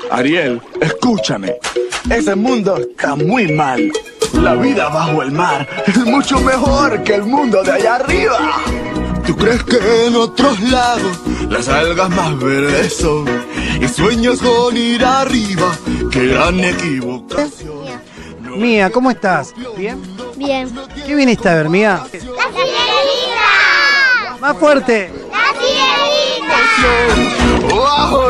Ariel, escúchame. Ese mundo está muy mal. La vida bajo el mar es mucho mejor que el mundo de allá arriba. ¿Tú crees que en otros lados las algas más verdes son? Y sueñas con ir arriba, qué gran equivocación. Mía, ¿cómo estás? ¿Bien? Bien. ¿Qué viniste a ver, Mía? ¡La sirenita! ¡Más fuerte! ¡La sirenita! Bajo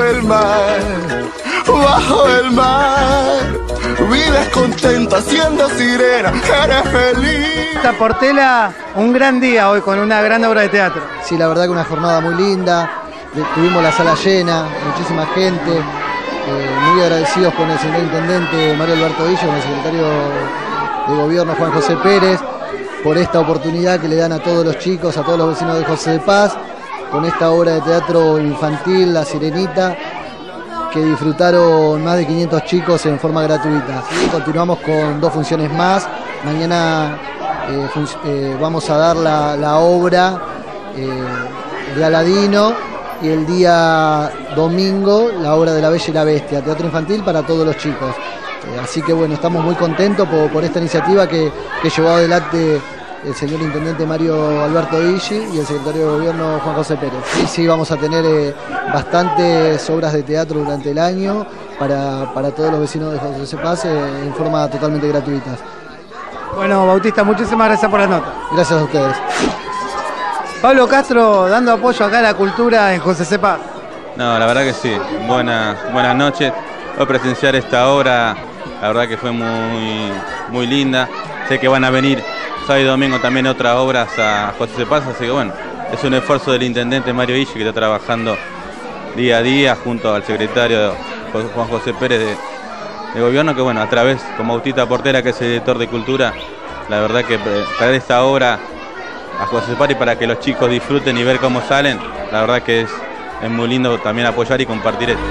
el mar, vives contenta siendo sirena, eres feliz. Esta Portela, un gran día hoy con una gran obra de teatro. Sí, la verdad que una jornada muy linda, tuvimos la sala llena, muchísima gente, muy agradecidos con el señor intendente Mario Alberto Villa, con el secretario de gobierno Juan José Pérez, por esta oportunidad que le dan a todos los chicos, a todos los vecinos de José de Paz, con esta obra de teatro infantil, La Sirenita, que disfrutaron más de 500 chicos en forma gratuita. ¿Sí? Continuamos con 2 funciones más. Mañana vamos a dar la obra de Aladino y el día domingo la obra de La Bella y la Bestia, teatro infantil para todos los chicos. Así que bueno, estamos muy contentos por esta iniciativa que llevó adelante el señor intendente Mario Alberto Villi y el secretario de gobierno Juan José Pérez. Sí, vamos a tener bastantes obras de teatro durante el año para todos los vecinos de José Paz en forma totalmente gratuita. Bueno, Bautista, muchísimas gracias por la nota. Gracias a ustedes. Pablo Castro dando apoyo acá a la cultura en José Paz. No, la verdad que sí. Buenas noches. Hoy presenciar esta obra, la verdad que fue muy linda. Sé que van a venir sábado y domingo también otras obras a José Paz, así que bueno, es un esfuerzo del intendente Mario Villi que está trabajando día a día junto al secretario Juan José Pérez de gobierno, que bueno, a través con Bautista Portela, que es el director de cultura, la verdad que traer esta obra a José Paz y para que los chicos disfruten y ver cómo salen, la verdad que es muy lindo también apoyar y compartir esto.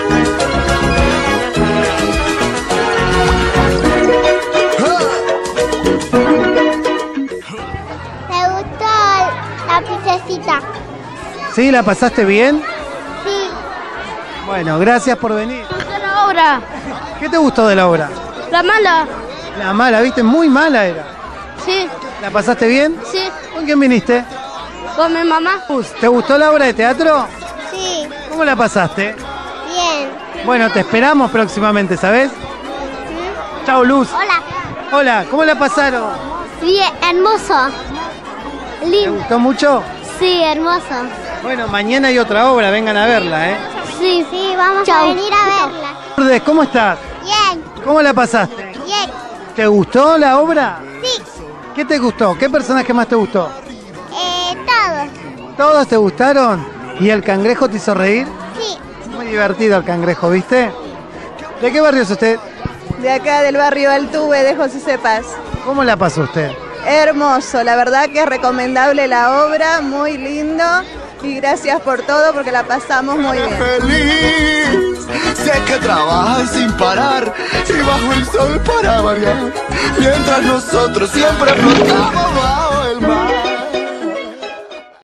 ¿Sí? ¿La pasaste bien? Sí. Bueno, gracias por venir. ¿Te gustó la obra? ¿Qué te gustó de la obra? La mala. La mala, ¿viste? Muy mala era. Sí. ¿La pasaste bien? Sí. ¿Con quién viniste? ¿Con mi mamá? ¿Te gustó la obra de teatro? Sí. ¿Cómo la pasaste? Bien. Bueno, te esperamos próximamente, ¿sabes? Chao, Luz. Hola. Hola, ¿cómo la pasaron? Bien, hermoso. ¿Te Lindo. gustó mucho? Sí, hermoso. Bueno, mañana hay otra obra, vengan a verla, ¿eh? Sí, vamos a venir a verla. Lourdes, ¿cómo estás? Bien, ¿Cómo la pasaste? bien. ¿Te gustó la obra? Sí, ¿Qué te gustó? ¿Qué personaje más te gustó? todos. ¿Todos te gustaron? ¿Y el cangrejo te hizo reír? Sí. Muy divertido el cangrejo, ¿viste? ¿De qué barrio es usted? De acá del barrio Altuve de José Paz. ¿Cómo la pasó usted? Hermoso, la verdad que es recomendable la obra, muy lindo y gracias por todo porque la pasamos muy bien. Feliz, sé que trabajas sin parar y bajo el sol para variar, mientras nosotros siempre flotamos.